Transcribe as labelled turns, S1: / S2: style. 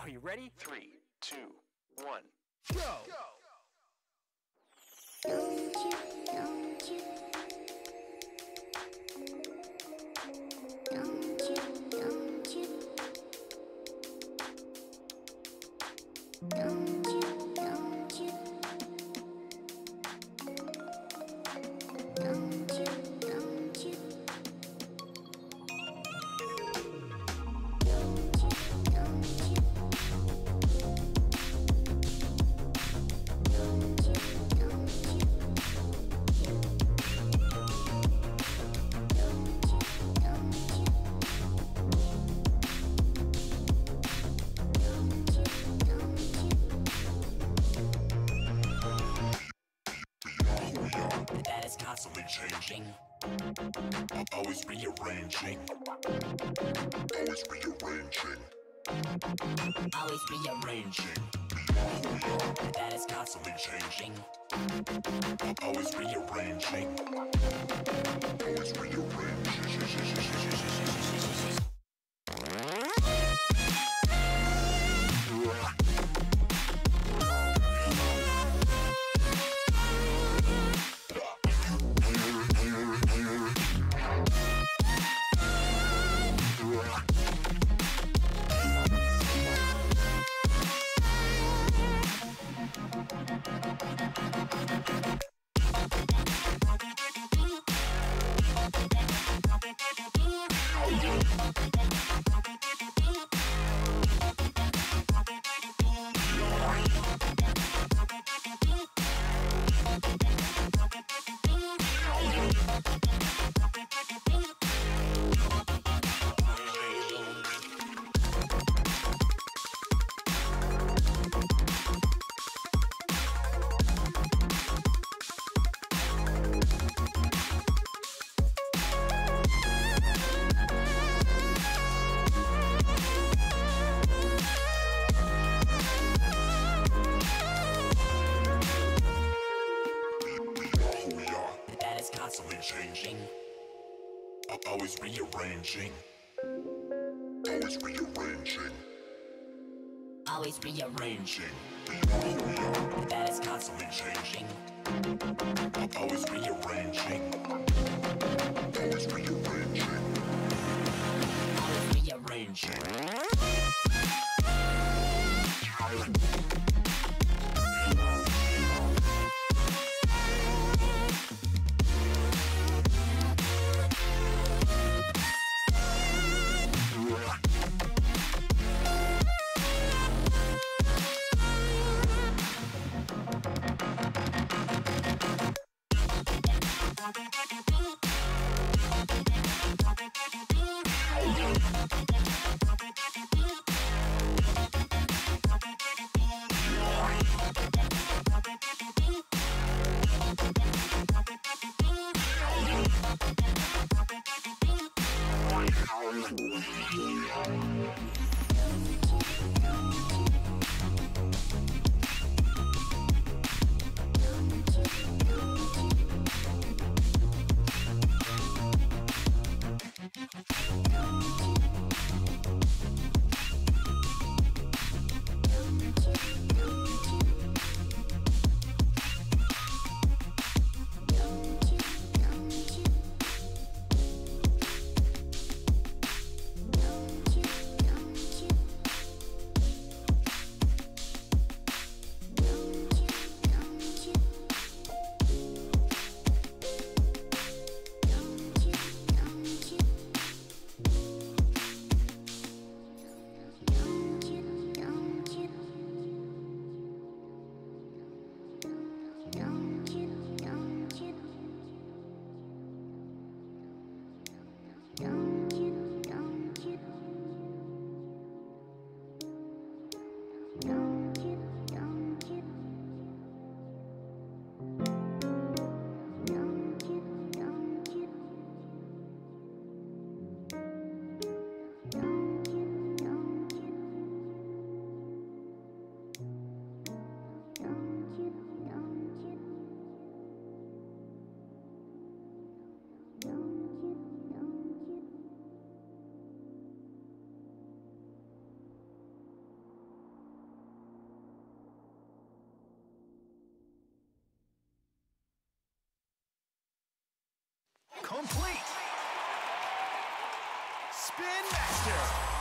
S1: Are you ready?
S2: 3, 2, 1,
S1: Go!
S3: Don't you, don't you, don't you, don't you, don't you, don't you, don't you, don't you,
S4: that is constantly changing, always rearranging, always rearranging, always rearranging. That is constantly changing, always rearranging, always rearranging. Constantly changing, always rearranging, always rearranging, always rearranging. That is constantly changing, always rearranging, always rearranging, always rearranging.
S1: complete. Spin Master.